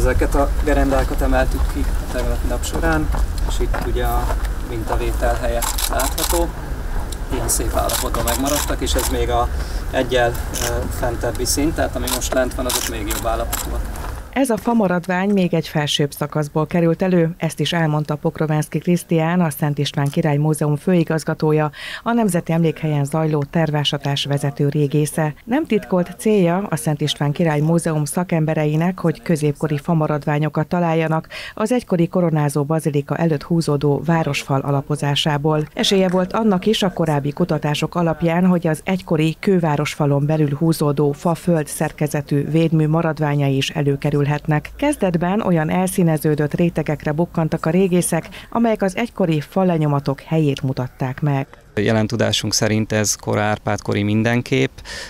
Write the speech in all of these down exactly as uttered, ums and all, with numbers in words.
Ezeket a gerendákat emeltük ki a tegnapi nap során, és itt ugye a mintavétel helye látható. Ilyen szép állapotban megmaradtak, és ez még a egyel fentebbi szint, tehát ami most lent van, azok még jobb állapotban. Ez a famaradvány még egy felsőbb szakaszból került elő, ezt is elmondta Pokrovánszky Krisztián, a Szent István Király Múzeum főigazgatója, a Nemzeti Emlékhelyen zajló tervásatás vezető régésze. Nem titkolt célja a Szent István Király Múzeum szakembereinek, hogy középkori famaradványokat találjanak az egykori koronázó bazilika előtt húzódó városfal alapozásából. Esélye volt annak is a korábbi kutatások alapján, hogy az egykori kővárosfalon belül húzódó fa-föld szerkezetű védmű maradványai is előkerül. Kezdetben olyan elszíneződött rétegekre bukkantak a régészek, amelyek az egykori fallenyomatok helyét mutatták meg. Jelen tudásunk szerint ez kora Árpád-kori mindenképp.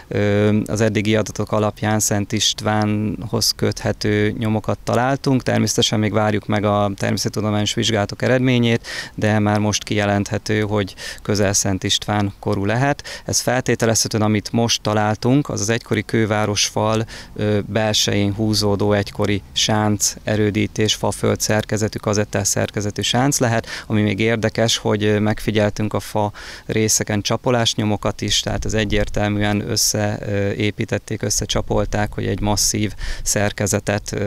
Az eddigi adatok alapján Szent Istvánhoz köthető nyomokat találtunk. Természetesen még várjuk meg a természettudományos vizsgálatok eredményét, de már most kijelenthető, hogy közel Szent István korú lehet. Ez feltételezhetően, amit most találtunk, az az egykori kővárosfal belsején húzódó egykori sánc erődítés, faföld szerkezetű, kazettás szerkezetű sánc lehet, ami még érdekes, hogy megfigyeltünk a fa részeken csapolásnyomokat is, tehát ez egyértelműen összeépítették, összecsapolták, hogy egy masszív szerkezetet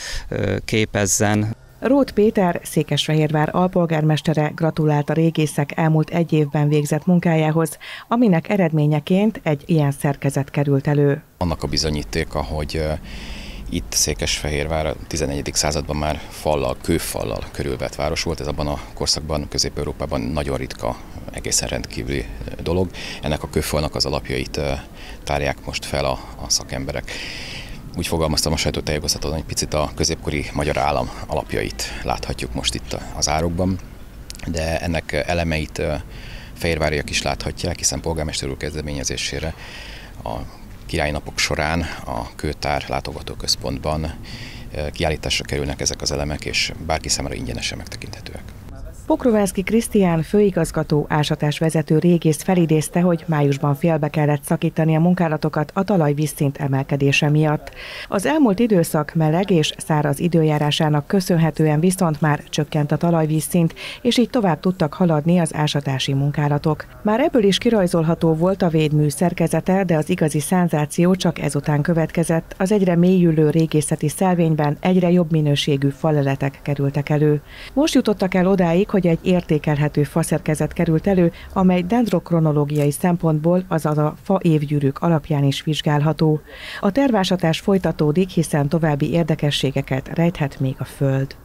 képezzen. Róth Péter, Székesfehérvár alpolgármestere gratulált a régészek elmúlt egy évben végzett munkájához, aminek eredményeként egy ilyen szerkezet került elő. Annak a bizonyítéka, hogy itt Székesfehérvár a tizennegyedik században már fallal, kőfallal körülvett város volt. Ez abban a korszakban, Közép-Európában nagyon ritka, egészen rendkívüli dolog. Ennek a kőfalnak az alapjait tárják most fel a, a szakemberek. Úgy fogalmaztam a sajtótájékoztatón, hogy picit a középkori magyar állam alapjait láthatjuk most itt az árokban, de ennek elemeit fehérváriak is láthatják, hiszen polgármester úr kezdeményezésére a királyi napok során a Kőtár látogatóközpontban kiállításra kerülnek ezek az elemek, és bárki számára ingyenesen megtekinthetőek. Pokrovánszky Krisztián főigazgató ásatásvezető régész felidézte, hogy májusban félbe kellett szakítani a munkálatokat a talajvízszint emelkedése miatt. Az elmúlt időszak meleg és száraz időjárásának köszönhetően viszont már csökkent a talajvízszint, és így tovább tudtak haladni az ásatási munkálatok. Már ebből is kirajzolható volt a védmű szerkezete, de az igazi szenzáció csak ezután következett. Az egyre mélyülő régészeti szelvényben egyre jobb minőségű faleletek kerültek elő. Most jutottak el odáig, hogy egy értékelhető faszerkezet került elő, amely dendrokronológiai szempontból, azaz a fa évgyűrűk alapján is vizsgálható. A tervásatás folytatódik, hiszen további érdekességeket rejthet még a föld.